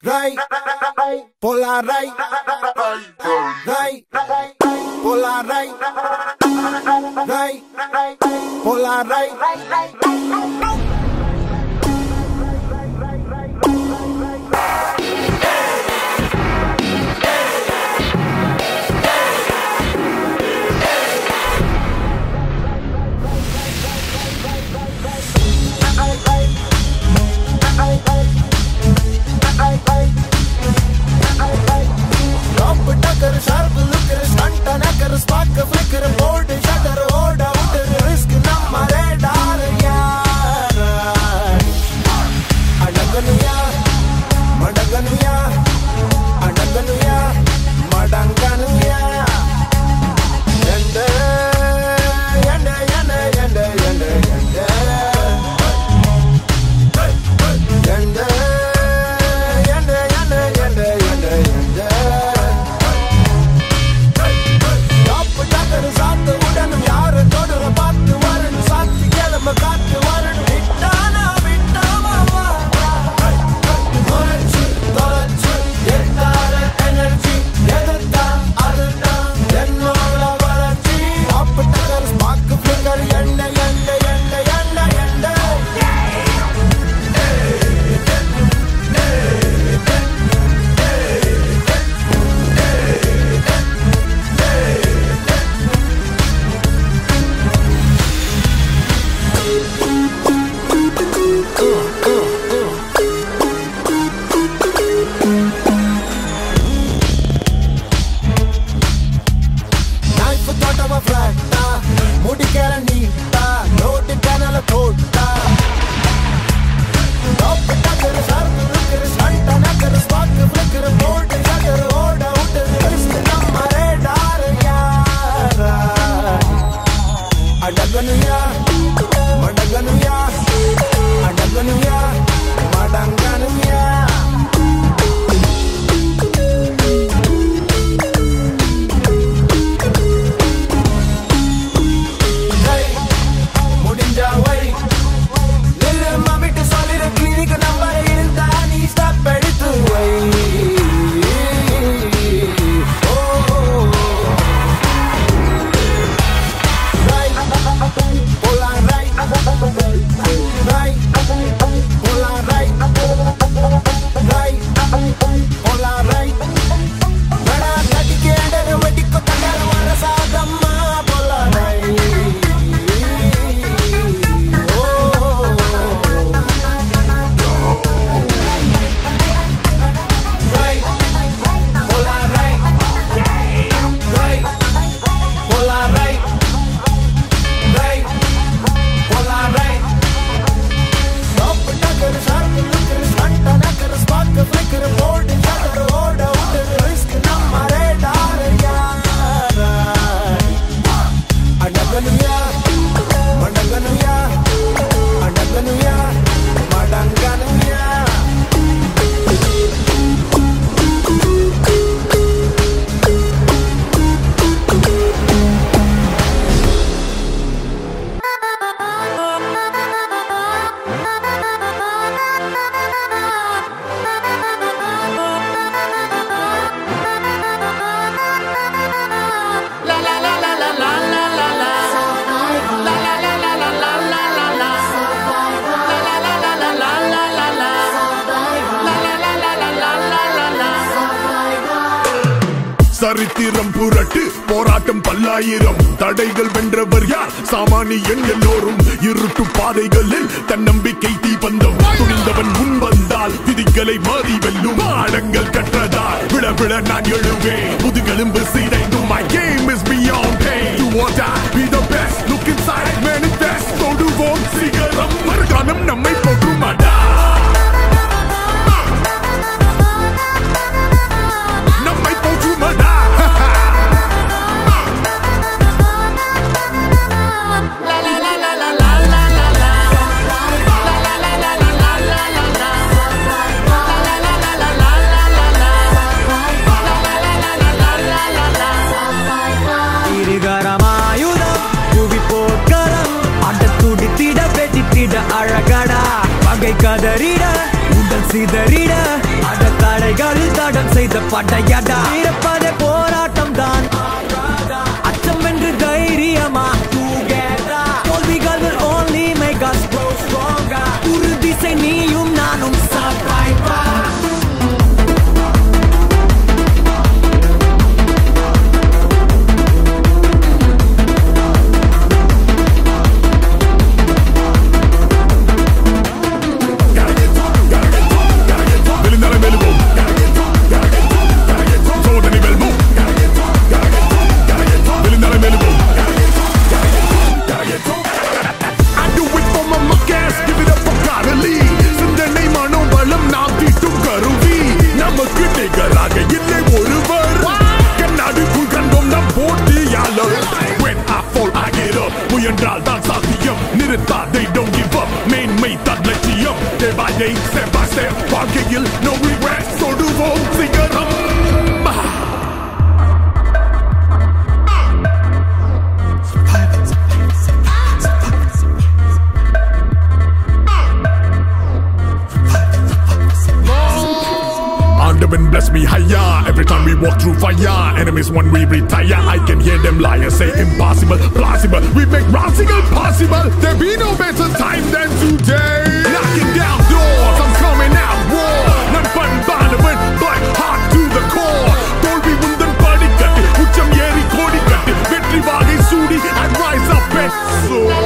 Right, polar right, polar right, polar right. Sharp look, stunt and spark, flicker, bold, shutter, hold out, risk, number, radar, yeah. Adaganuya, Madaganuya, Adaganuya, Madanganuya. Yende, yende, yende, yende, yende, yende. Yende, yende, yende, yende, yende, yende. சாத்து உடனும் யாரு தொடர பார்த்து வரணும் சாத்தி கிளம்ப காத்து வரணும் விட்டானா விட்டாமா தொலைச்சு தொலைச்சு எட்டார எனர்ஜி எதிர்த்தான் அதுதான் என்னோட வளர்ச்சி அப்ப டகர் ஸ்பாக்கு ஃபிங்கர் எண்ண எண்ண எண்ண எண்ண எண்ண சரித்திரம் புரட்டு போராட்டம் பல்லாயிரம் தடைகள் வென்றவர் யார் சாமானியன் எல்லோரும் இருட்டு பாதைகளில் தன்னம்பிக்கை தீபந்தம் துணிந்தவன் முன் வந்தால் விதிகளை மாறி வெல்லும் பாடங்கள் கற்றதால் விட விட நான் எழுவேன் முதுகெலும்பு சிதைந்தும் my game is beyond pain do or die be the best look inside manifest தொடுவோம் சிகரம் மறுகாலம் நம்மை போற்றுமாடா நம்மை போற்றுமாடா அழகடா வகை கதறிட உடல் சிதறிட அத தட yada yada irapade poratam daan acham endru dhairiyama together tolvigal will only make us grow stronger urudhi sei neeyum naanum survivor They don't give up, மேன்மை தான் லட்சியம். Day by day, step by step, வாழ்க்கையில் no regrets, தொடுவோம் சிகரம். Underwind bless me higher every time we walk through fire. Enemies when we retire, I can hear them liars say impossible, plausible. We make radical possible. There be no better time than today. Knocking down doors, I'm coming out war. None fun Barnabas, black heart to the core. Tolvi undan padikattu, ucham yeri kodikattu. Vetri vagai sudi, I rise up and soar.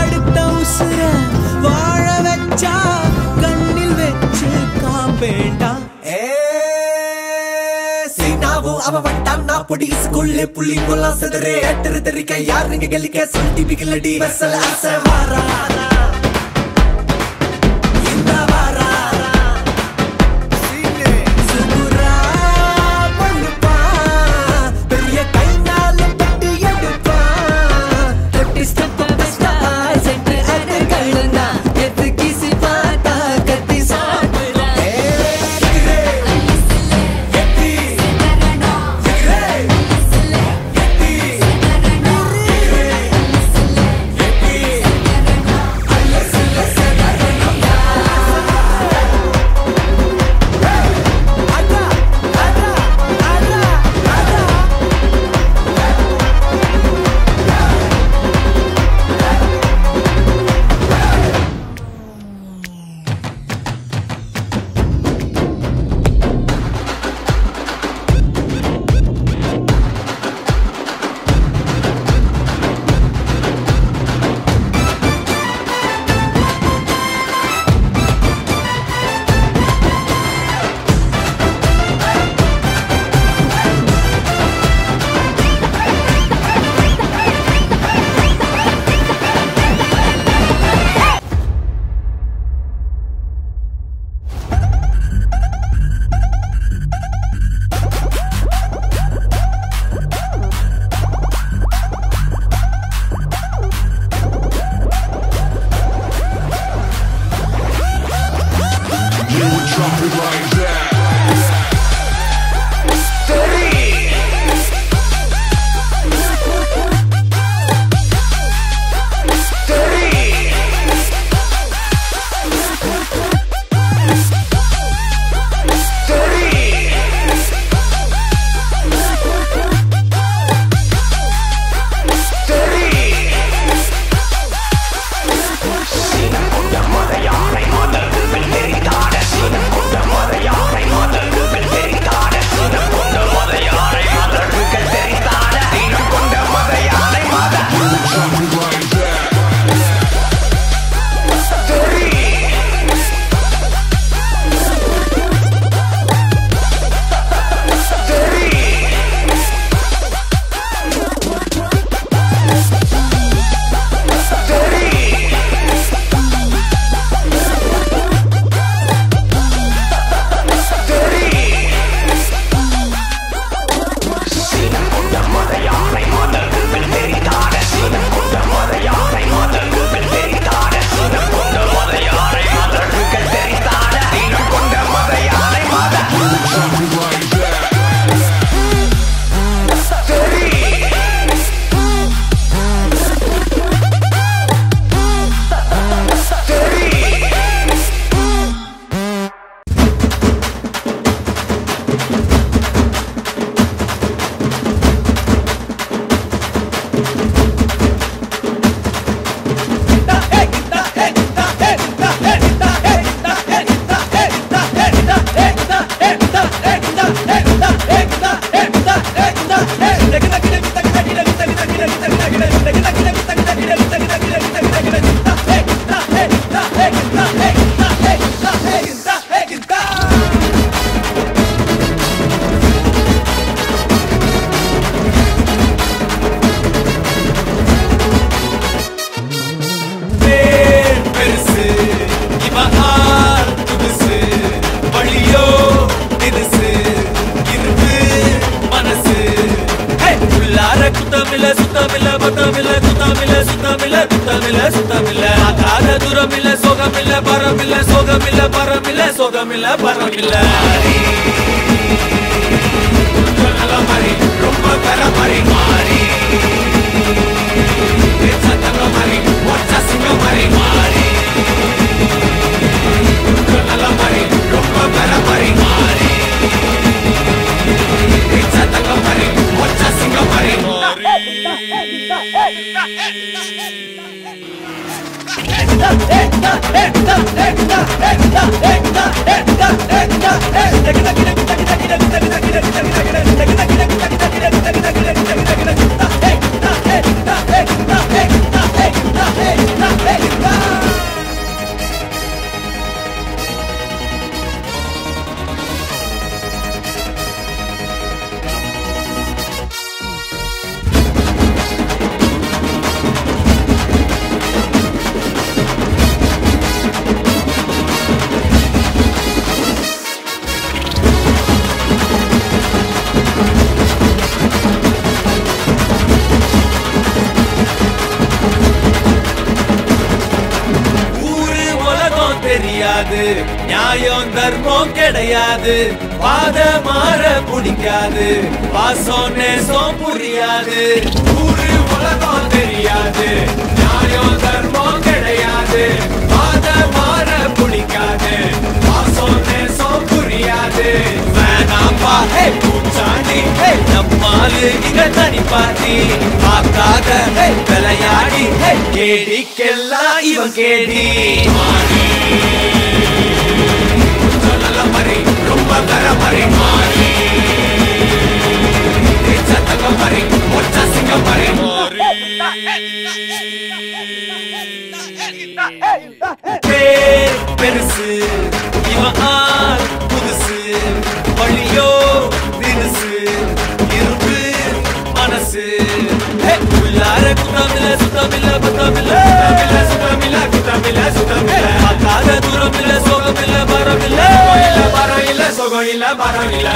வேண்டாம் அவ வண்டான் நான் பொடி ஸ்கூல்ல புள்ளி கொல்லாம் செதறே எட்டரு தெரிக்க யார் நீங்க கலிக்க சொல்லிட்டு பிகிலடி வெசல் ஆசை வாரா இந்த வாரா சுகுரா பண்ணுப்பா பெரிய கைனால பட்டி எடுப்பா தொட்டி ஸ்டெப் பெஸ்டா சென்டர் அட கழுனா எது கிசி பாட்டா கத்தி சாப்பிடா நியாயம் தர்மம் கிடையாது பாத மாற பிடிக்காது பாசம் நேசம் புரியாது ஊரு உலகம் தெரியாது நியாயம் தர்மம் கிடையாது பாத மாற பிடிக்காது பாசம் நேசம் புரியாது வேணாம்பா பூச்சாண்டி நம்மாலு இங்க தனி பாட்டி பார்க்காத விளையாடி கேடிக்கெல்லாம் இவன் கேடி நல்ல மாதிரி ரொம்ப கர மாதிரி மாறி சத்தங்க மாதிரி ஒற்ற சிங்க மாதிரி பெருசு இவன் ஆள் புதுசு வழியோ தினுசு இருப்பு மனசு உள்ளார குத்தமில்ல சுத்தமில்ல பத்தமில்ல சுத்தமில்ல குத்தமில்ல சுத்தமில்ல பார்க்காத தூரம் இல்ல சோகம் இல்ல பரம் இல்ல பரம் இல்ல சோகம் இல்ல பரம் இல்ல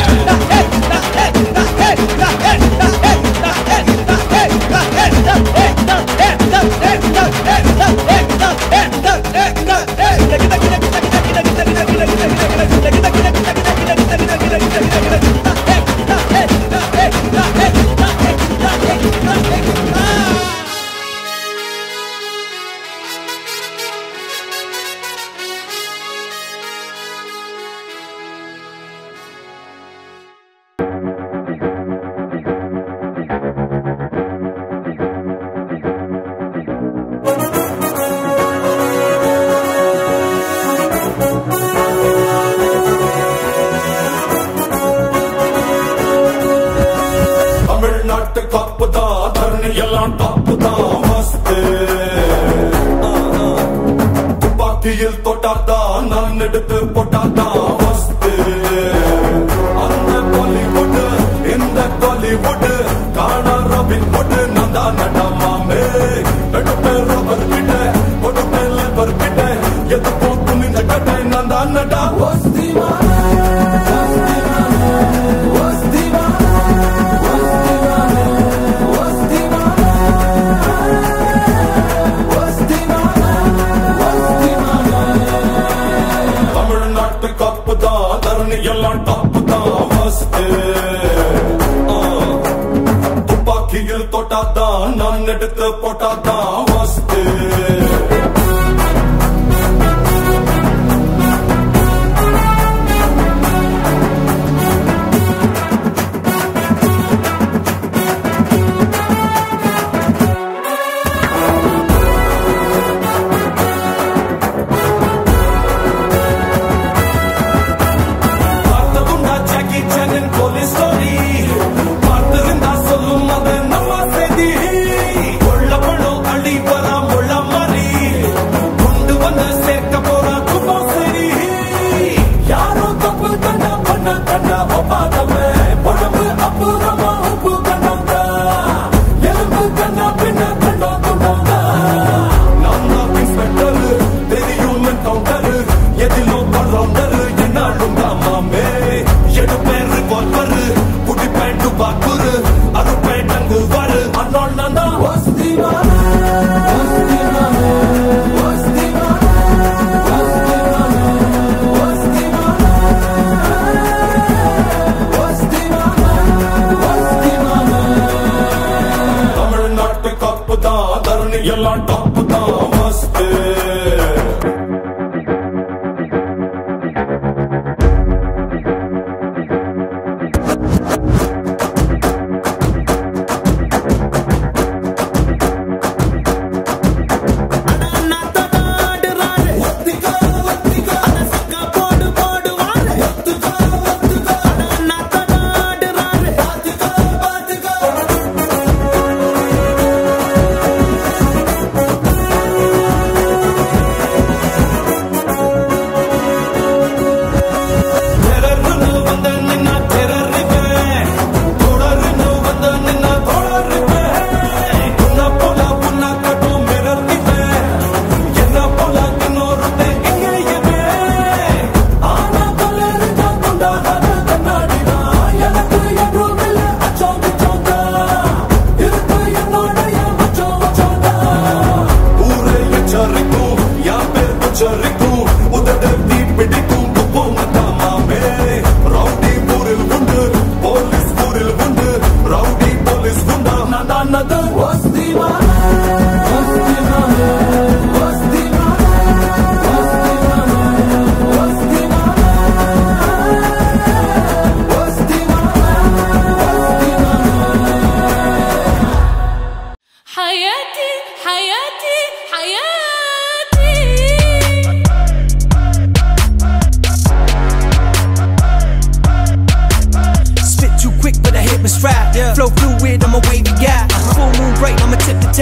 தொட்டாதான் நான் எடுத்து போட்டாதான் வஸ்து அந்த பாலிவுட் இந்த காலிவுட் காணா ராபின் புட் நான் தான் நடமாமே எடுப்பே ரப்பர் கிட்ட கொடுப்பே லேபர் கிட்ட எது போட்டு நின்ற கட்டை நான் தான் நடா எல்லாம் டாப் தான் வஸ்து துப்பாக்கியில் தொட்டாதான் நான் எடுத்து போட்டாதான் வஸ்து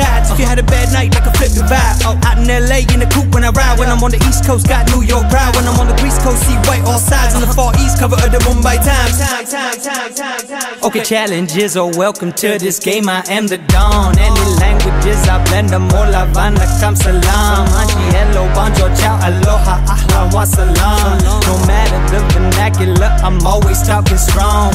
sides. If you had a bad night, I can flip the vibe. Out in LA in the coupe when I ride. When I'm on the East Coast, got New York pride. When I'm on the East Coast, see white all sides. On the Far East, cover of the Mumbai Times. Okay, challenges are welcome to this game. I am the Don. Any languages, I blend them all. Havana, kam salam. Anji, hello, bonjour, ciao, aloha, ahlan wa salam. No matter the vernacular, I'm always talking strong.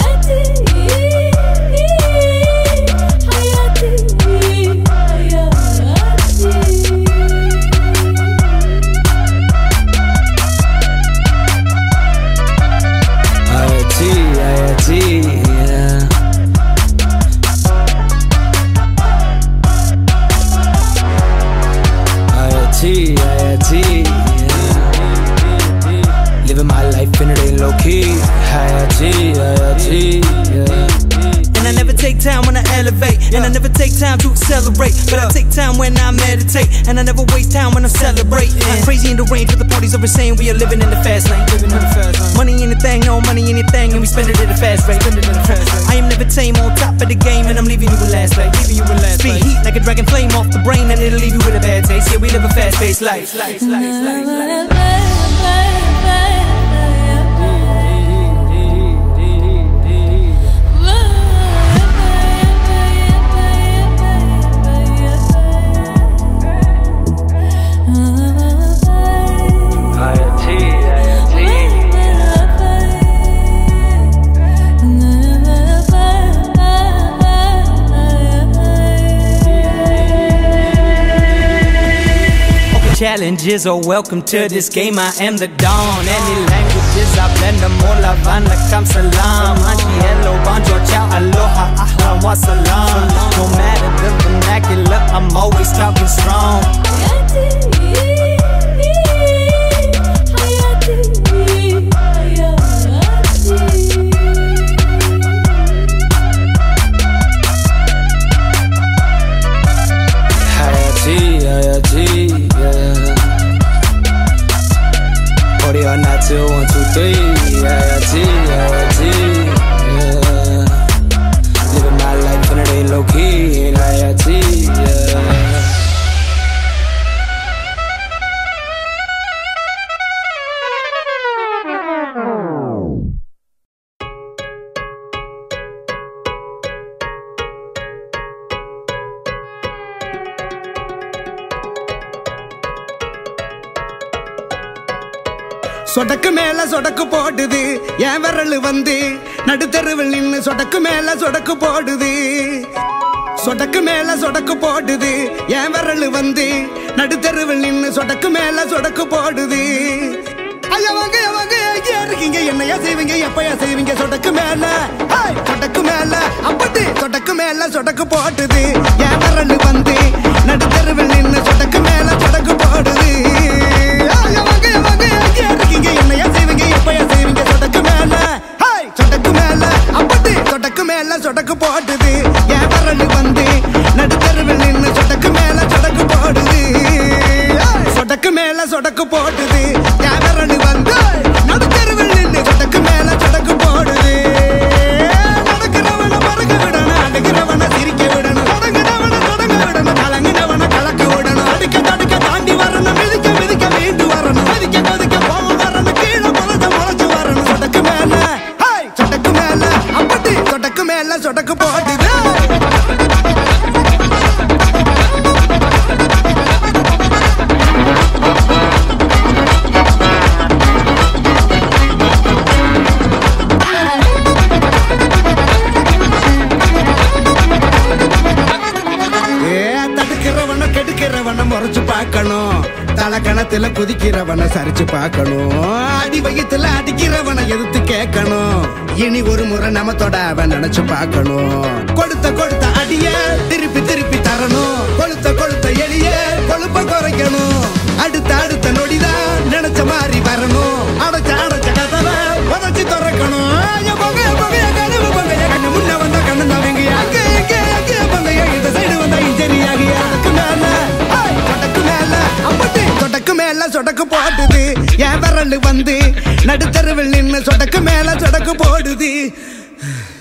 Living my life and it ain't low key. And I never take time when I elevate, and I never take time to accelerate, but I take time when I meditate, and I never waste time when I'm celebrating. Crazy in the range, but the parties over saying we are living in the fast lane. Money in the thing, no money in your thing, and we spend it at a fast rate. I am never tame, on top of the game, and I'm leaving you with last place. Speed heat like a dragon flame off the brain, and it'll leave you with a bad taste. Yeah, we live a fast-paced life. Challenges are welcome to this game. I am the Don. Any languages, I blend them all. Havana, kam salam. Anji, hello, bonjour, ciao, aloha, ahlan wa salam. No matter the vernacular, I'm always talking strong. Party all night till 1, 2, 3. Living my life and it ain't low key. சொடக்கு மேல சொடக்கு போடுது என் விரல் வந்து நடுத்தெருவில் நின்னு சொடக்கு மேல சொடக்கு போடுது. சொடக்கு மேல சொடக்கு போடுது என் விரல் வந்து நடுத்தெருவில் நின்னு சொடக்கு மேல சொடக்கு போடுது. ஐயா வாங்க எங்கே இருக்கீங்க, என்னையா செய்வீங்க, எப்பயா செய்வீங்க? சொடக்கு மேல அப்படி சொடக்கு மேல சொடக்கு போடுது என் விரல் வந்து நடுத்தெருவில் நின்னு சொடக்கு மேல சொடக்கு போடுது. ஐயா வாங்க எங்கே இருக்கீங்க, என்னையா செய்வீங்க, எப்பயா செய்வீங்க? சொடக்கு மேல அப்படி சொடக்கு மேல சொடக்கு போடுது என் விரல் வந்து நடுத்தெருவில் நின்னு சொடக்கு மேல சொடக்கு போடுது. சொடக்கு மேல சொடக்கு போடுது என் விரல் வந்து நடுத்தெருவில் நின்னு சொடக்கு மேல சொடக்கு போடுது. நடக்கிறவன மறக்க விடணும், அடிக்கிறவன சிரிக்க விடணும், தொடங்குறவன தொடங்க விடணும், கலங்கினவன கலக்க விடணும், அடிக்க தடுக்க தாண்டி வரணும், மிதிக்க மீண்டு வரணும், மதிக்க கொதிக்க போக வரணும், கீழே முளைச்சு வரணும். சொடக்கு மேல அப்படி சொடக்கு மேல சொடக்கு போடுது. தடுக்கிறவன கெடுக்கிறவன முறைச்சு பார்க்கணும், தலக்கணத்துல குதிக்கிறவன சரிச்சு பார்க்கணும், அடி வயித்துல அடிக்கிறவன எதிர்த்து கேட்கணும், இனி ஒரு முறை நம்ம தொட அவன் நினைச்சு பார்க்கணும். கொடுத்த அடிய திருப்பி தரணும், கொளுத்த எளிய கொழுப்ப குறைக்கணும், அடுத்த நொடிதான் நினைச்ச மாதிரி வரணும், அடைச்ச கதவை உதச்சி திறக்கணும். முன்ன வந்த கண்ணு தவங்க அங்கே இந்த சைடு வந்தா இன்ஜரியாகி சொடக்கு மேல சொடக்கு போடுது என் விரல் வந்து நடுத்தெருவில் நின்னு சொடக்கு மேல சொடக்கு போடுது.